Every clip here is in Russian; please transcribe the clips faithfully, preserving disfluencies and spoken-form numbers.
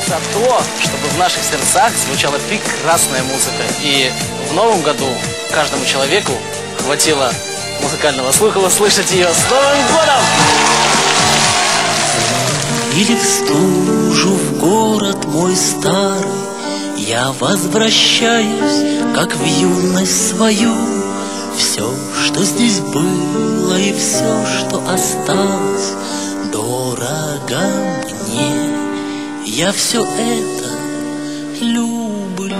за то, чтобы в наших сердцах звучала прекрасная музыка. И в новом году каждому человеку хватило музыкального слуха услышать ее. С Новым годом! Или в стужу в город мой старый я возвращаюсь, как в юность свою. Все, что здесь было, и все, что осталось, дорого мне. Я все это люблю.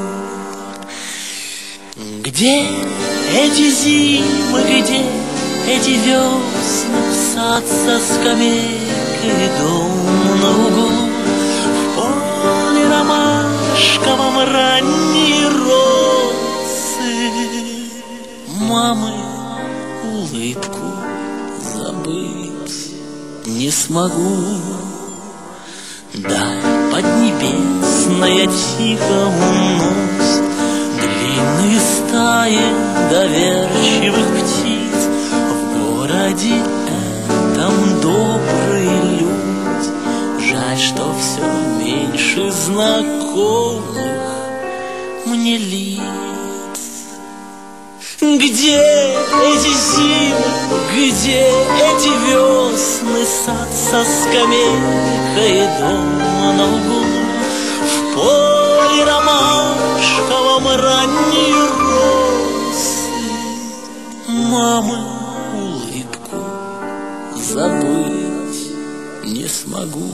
Где эти зимы, где эти весны, сад со скамейкой, дом на углу, в поле ромашковом ранние росы, мамы улыбку забыть не смогу. Да, поднебесная тихо уносит длинные стаи доверчивых птиц. В городе этом добрые люди, жаль, что все меньше знакомых мне лиц. Где эти зимы, где эти весны, сад со скамейкой, дом на углу, в поле ромашковом ранние росы, мамы улыбку забыть не смогу.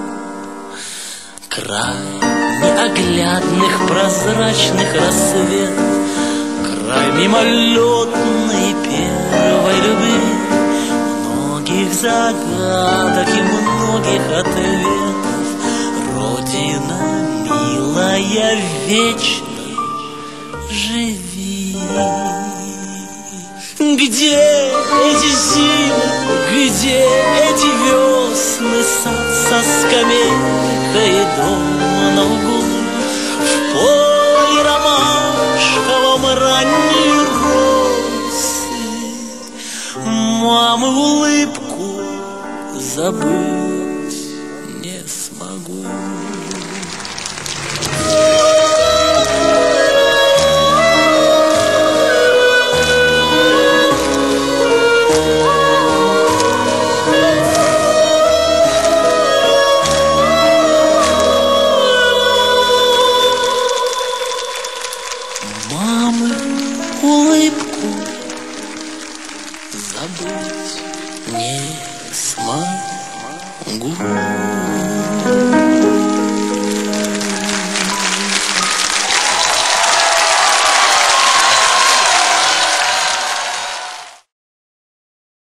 Край неоглядных прозрачных рассветов, край мимолетной первой любви, многих загадок и многих ответов. Родина милая, вечно живи. Где эти зимы, где эти весны, сад со скамейкой, дом на углу, в поле ромашковом ранние росы, мамы улыбку забыть не смогу.